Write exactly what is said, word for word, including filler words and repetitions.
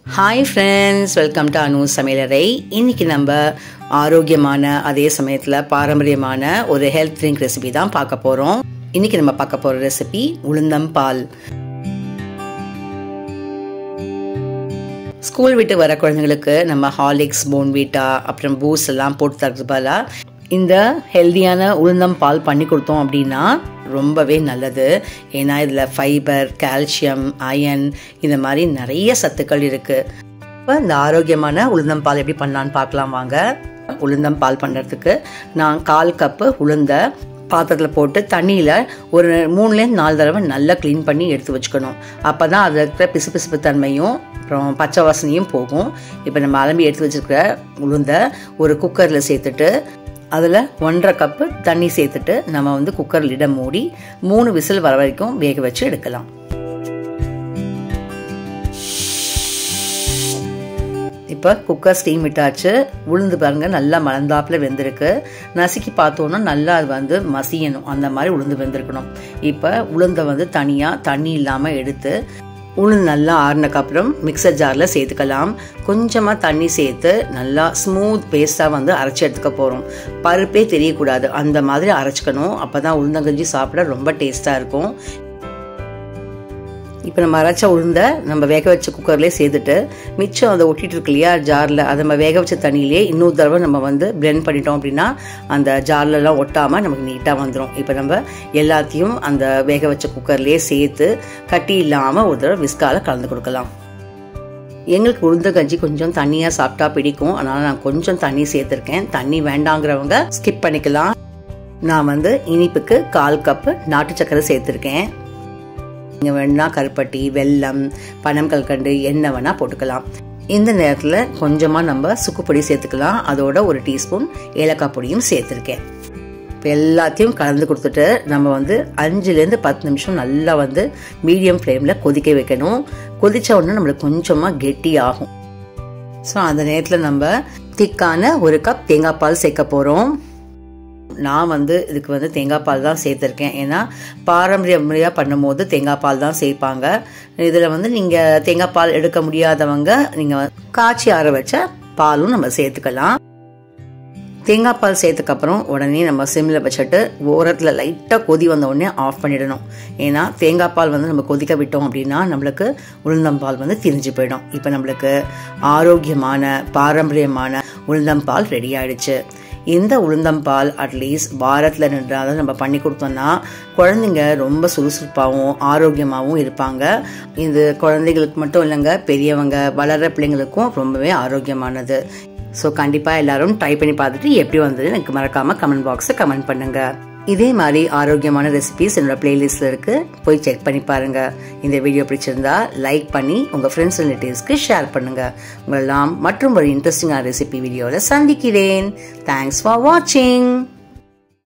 Hi friends, welcome to Anu Samaiyal. இன்னைக்கு நம்ம ஆரோக்கியமான அதே சமயத்துல பாரம்பரியமான ஒரு ஹெல்த் ட்ரிங்க் ரெசிபி தான் பார்க்க போறோம். இன்னைக்கு நம்ம பார்க்க போற ரெசிபி உளுந்தம் பால். ஸ்கூல் விட்டு வர குழந்தைகளுக்கு நம்ம ஹார்லிக்ஸ், போன்விட்டா, அப்புறம் பூஸ்ட் எல்லாம் போட்டு தரது பதிலா இந்த ஹெல்தியான உளுந்தம் பால் பண்ணி கொடுத்தோம் அப்படின்னா ரொம்பவே நல்லது. ஏன்னா இதில் ஃபைபர், கால்சியம், அயன் இந்த மாதிரி நிறைய சத்துக்கள் இருக்குது. இப்போ இந்த ஆரோக்கியமான உளுந்தம் பால் எப்படி பண்ணலான்னு பார்க்கலாம் வாங்க. உளுந்தம் பால் பண்ணுறதுக்கு நான் கால் கப்பு உளுந்த பாத்திரத்தில் போட்டு தண்ணியில் ஒரு மூணுலேருந்து நாலு தடவை நல்லா க்ளீன் பண்ணி எடுத்து வச்சுக்கணும். அப்போ தான் அதில் இருக்கிற பிசு பிசுப்பு தன்மையும் அப்புறம் பச்சை வாசனையும் போகும். இப்போ நம்ம அலம்பி எடுத்து வச்சுருக்கிற உளுந்த ஒரு குக்கரில் சேர்த்துட்டு அதில் ஒன்றரை கப்பு தண்ணி சேர்த்துட்டு நம்ம வந்து குக்கர் லிட மூடி மூணு விசில் வர வரைக்கும் வேக வச்சு எடுக்கலாம். இப்போ குக்கர் ஸ்டீம் விட்டாச்சு. உளுந்து பாருங்க நல்லா மலர்ந்தாப்புல வெந்திருக்கு. நசுக்கி பார்த்தோன்னா நல்லா அது வந்து மசியணும், அந்த மாதிரி உளுந்து வெந்திருக்கணும். இப்போ உளுந்தை வந்து தனியாக தண்ணி இல்லாமல் எடுத்து உளுந்து நல்லா ஆறுனக்கு அப்புறம் மிக்சர் ஜாரில் சேர்த்துக்கலாம். கொஞ்சமாக தண்ணி சேர்த்து நல்லா ஸ்மூத் பேஸ்ட்டாக வந்து அரைச்சி எடுத்துக்க போகிறோம். பருப்பே தெரியக்கூடாது, அந்த மாதிரி அரைச்சிக்கணும். அப்போ தான் உளுந்தங்கஞ்சி சாப்பிட ரொம்ப டேஸ்ட்டாக இருக்கும். இப்போ நம்ம அரைச்ச உளுந்த நம்ம வேக வச்ச குக்கர்லேயே சேர்த்துட்டு மிச்சம் அதை ஒட்டிட்டு இருக்கு இல்லையா ஜாரில், அதை நம்ம வேக வச்ச தண்ணியிலே இன்னொரு தடவை நம்ம வந்து பிளெண்ட் பண்ணிட்டோம் அப்படின்னா அந்த ஜார்லலாம் ஒட்டாமல் நமக்கு நீட்டாக வந்துடும். இப்போ நம்ம எல்லாத்தையும் அந்த வேக வச்ச குக்கர்லேயே சேர்த்து கட்டி இல்லாமல் ஒரு தடவை விஸ்கால கலந்து கொடுக்கலாம். எங்களுக்கு உளுந்த கஞ்சி கொஞ்சம் தண்ணியாக சாப்பிட்டா பிடிக்கும், அதனால் நான் கொஞ்சம் தண்ணி சேர்த்துருக்கேன். தண்ணி வேண்டாங்கிறவங்க ஸ்கிப் பண்ணிக்கலாம். நான் வந்து இனிப்புக்கு கால் கப்பு நாட்டு சக்கரை சேர்த்துருக்கேன். நீங்கள் வேணா கருப்பட்டி, வெல்லம், பனம் கல்கண்டு எண்ணெய் வேணா போட்டுக்கலாம். இந்த நேரத்தில் கொஞ்சமாக நம்ம சுக்குப்பொடி சேர்த்துக்கலாம். அதோட ஒரு டீஸ்பூன் ஏலக்காய் பொடியும் சேர்த்துருக்கேன். இப்போ எல்லாத்தையும் கலந்து கொடுத்துட்டு நம்ம வந்து அஞ்சுலேருந்து பத்து நிமிஷம் நல்லா வந்து மீடியம் ஃப்ளேமில் கொதிக்க வைக்கணும். கொதித்த உடனே நம்மளுக்கு கொஞ்சமாக கெட்டி ஆகும். ஸோ அந்த நேரத்தில் நம்ம திக்கான ஒரு கப் தேங்காய் பால் சேர்க்க போகிறோம். நான் வந்து இதுக்கு வந்து தேங்காய் பால் தான் சேர்த்துருக்கேன். ஏன்னா பாரம்பரிய முறையாக பண்ணும் போது தேங்காய் பால் தான் சேர்ப்பாங்க. இதில் வந்து நீங்கள் தேங்காய் பால் எடுக்க முடியாதவங்க நீங்கள் காய்ச்சி ஆற வச்ச பாலும் நம்ம சேர்த்துக்கலாம். தேங்காய் பால் சேர்த்துக்கப்புறம் உடனே நம்ம சிம்மில் வச்சுட்டு ஓரத்தில் லைட்டாக கொதி வந்த உடனே ஆஃப் பண்ணிடணும். ஏன்னா தேங்காய் பால் வந்து நம்ம கொதிக்க விட்டோம் அப்படின்னா நம்மளுக்கு உளுந்தம் பால் வந்து திரிஞ்சு போயிடும். இப்போ நம்மளுக்கு ஆரோக்கியமான பாரம்பரியமான உளுந்தம் பால் ரெடி ஆயிடுச்சு. இந்த உளுந்தம் பால் அட்லீஸ்ட் வாரத்தில் நின்றாலும் நம்ம பண்ணி கொடுத்தோம்னா குழந்தைங்க ரொம்ப சுறுசுறுப்பாகவும் ஆரோக்கியமாகவும் இருப்பாங்க. இது குழந்தைகளுக்கு மட்டும் இல்லைங்க, பெரியவங்க வளர்கிற பிள்ளைங்களுக்கும் ரொம்பவே ஆரோக்கியமானது. ஸோ கண்டிப்பாக எல்லாரும் ட்ரை பண்ணி பார்த்துட்டு எப்படி வந்தது எனக்கு மறக்காமல் கமெண்ட் பாக்ஸில் கமெண்ட் பண்ணுங்கள். இதே மாதிரி ஆரோக்கியமான ரெசிபிஸ் என்னோட பிளேலிஸ்ட்டில் இருக்குது, போய் செக் பண்ணி பாருங்கள். இந்த வீடியோ பிடிச்சிருந்தா லைக் பண்ணி உங்கள் ஃப்ரெண்ட்ஸ் ரிலேட்டிவ்ஸ்க்கு ஷேர் பண்ணுங்கள். உங்களெல்லாம் மற்றும் ஒரு இன்ட்ரெஸ்டிங்கான ரெசிபி வீடியோவில் சந்திக்கிறேன். தேங்க்ஸ் ஃபார் வாட்சிங்.